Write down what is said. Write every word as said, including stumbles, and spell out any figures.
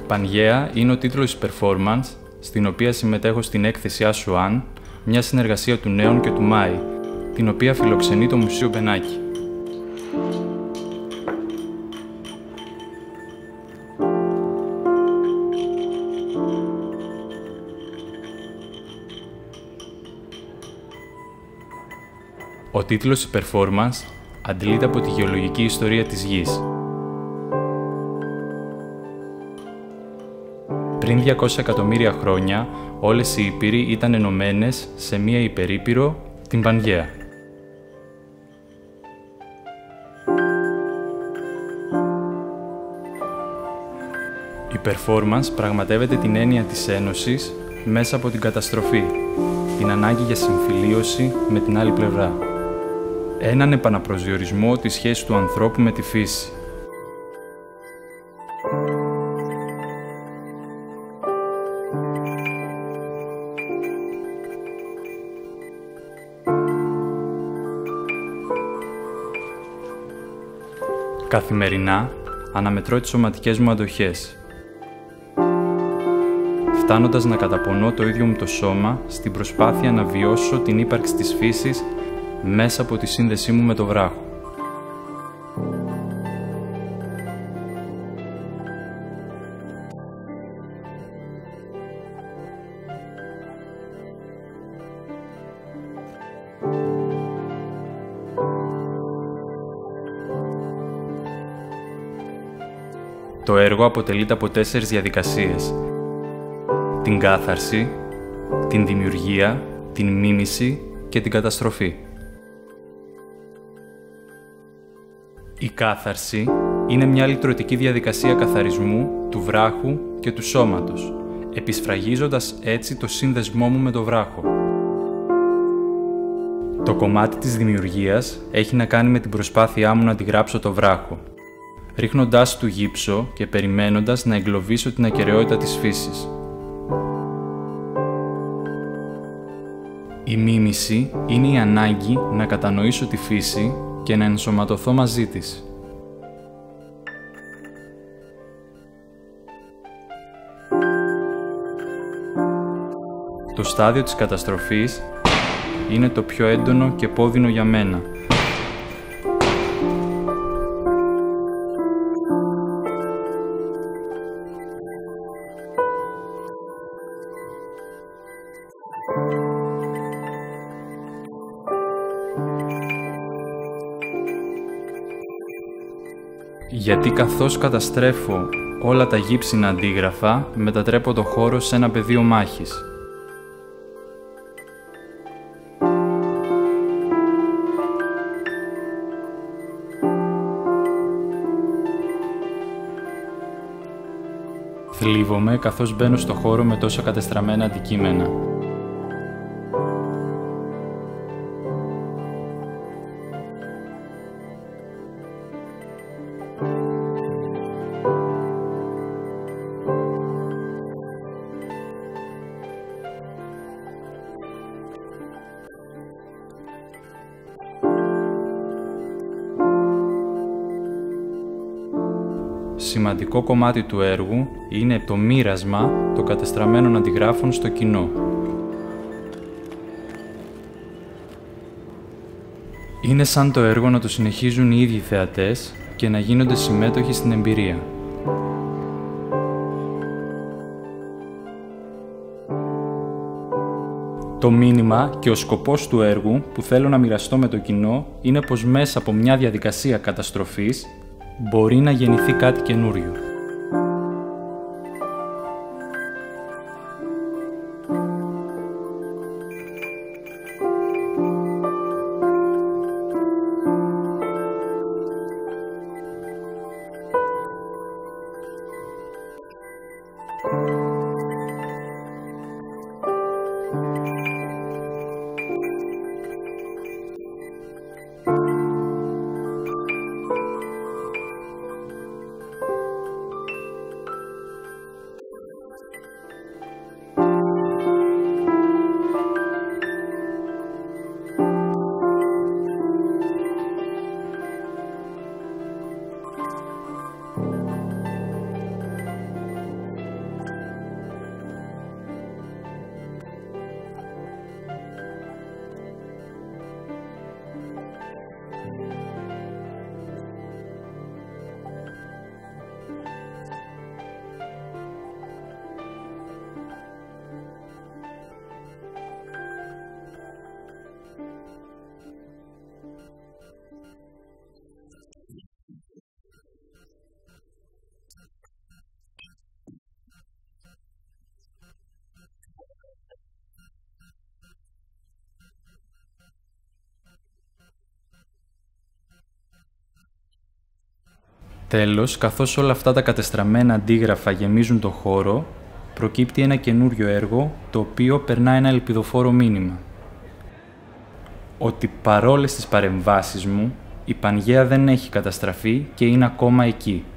Pagaia είναι ο τίτλος της performance, στην οποία συμμετέχω στην έκθεση Asuan, μια συνεργασία του Νέων και του Μάη, την οποία φιλοξενεί το Μουσείο Benaki. Ο τίτλος της performance αντλείται από τη γεωλογική ιστορία της Γης. Πριν διακόσια εκατομμύρια χρόνια, όλες οι ήπειροι ήταν ενωμένες σε μία υπερήπειρο, την Pagaia. Η performance πραγματεύεται την έννοια της ένωσης μέσα από την καταστροφή, την ανάγκη για συμφιλίωση με την άλλη πλευρά. Έναν επαναπροσδιορισμό της σχέσης του ανθρώπου με τη φύση. Καθημερινά αναμετρώ τις σωματικές μου αντοχές, φτάνοντας να καταπονώ το ίδιο μου το σώμα στην προσπάθεια να βιώσω την ύπαρξη της φύσης μέσα από τη σύνδεσή μου με το βράχο. Το έργο αποτελείται από τέσσερις διαδικασίες: την κάθαρση, την δημιουργία, την μίμηση και την καταστροφή. Η κάθαρση είναι μια λυτρωτική διαδικασία καθαρισμού του βράχου και του σώματος, επισφραγίζοντας έτσι το σύνδεσμό μου με το βράχο. Το κομμάτι της δημιουργίας έχει να κάνει με την προσπάθειά μου να αντιγράψω το βράχο, ρίχνοντάς του γύψο και περιμένοντας να εγκλωβίσω την ακεραιότητα της φύσης. Η μίμηση είναι η ανάγκη να κατανοήσω τη φύση και να ενσωματωθώ μαζί της. Το στάδιο της καταστροφής είναι το πιο έντονο και πόδινο για μένα. Γιατί καθώς καταστρέφω όλα τα γύψινα αντίγραφα, μετατρέπω το χώρο σε ένα πεδίο μάχης. Θλίβομαι καθώς μπαίνω στο χώρο με τόσα κατεστραμμένα αντικείμενα. Σημαντικό κομμάτι του έργου είναι το μοίρασμα των κατεστραμμένων αντιγράφων στο κοινό. Είναι σαν το έργο να το συνεχίζουν οι ίδιοι θεατές και να γίνονται συμμέτοχοι στην εμπειρία. Το μήνυμα και ο σκοπός του έργου που θέλω να μοιραστώ με το κοινό είναι πως μέσα από μια διαδικασία καταστροφής μπορεί να γεννηθεί κάτι καινούριο. Τέλος, καθώς όλα αυτά τα κατεστραμμένα αντίγραφα γεμίζουν το χώρο, προκύπτει ένα καινούριο έργο, το οποίο περνά ένα ελπιδοφόρο μήνυμα. Ότι παρόλες τις παρεμβάσεις μου, η Πανγαία δεν έχει καταστραφεί και είναι ακόμα εκεί.